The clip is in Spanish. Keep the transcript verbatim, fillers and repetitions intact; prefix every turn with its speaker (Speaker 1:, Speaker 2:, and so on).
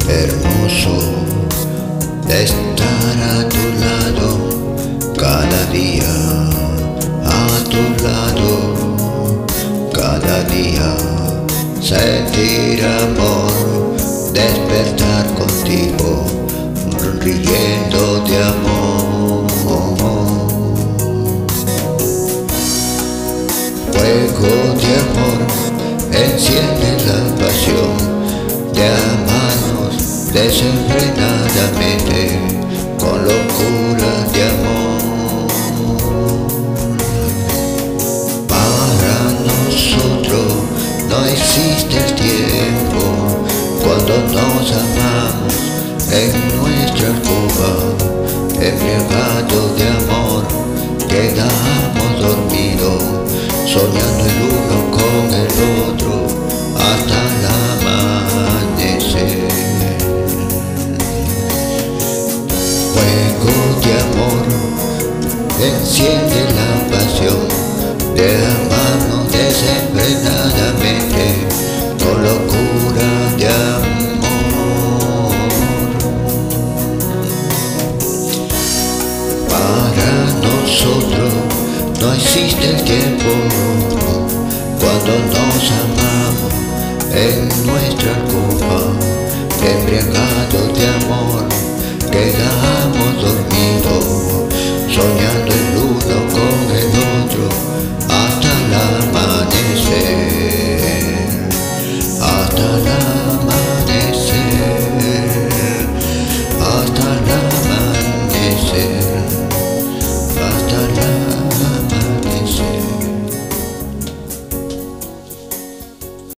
Speaker 1: hermoso de estar a tu lado, cada día a tu lado, cada día sentir amor, despertar contigo, riendo de amor. Fuego de amor enciende la pasión de amarnos desenfrenadamente, con locura de amor. Para nosotros no existe el tiempo cuando nos amamos en nuestra alcoba, embriagados de amor, quedamos dormidos, soñando el uno con el otro hasta el amanecer. Fuego de amor enciende la pasión de amarnos desenfrenadamente, con locura de amor. Para nosotros no existe el tiempo cuando nos amamos en nuestra alcoba, embriagados de amor, quedamos dormidos,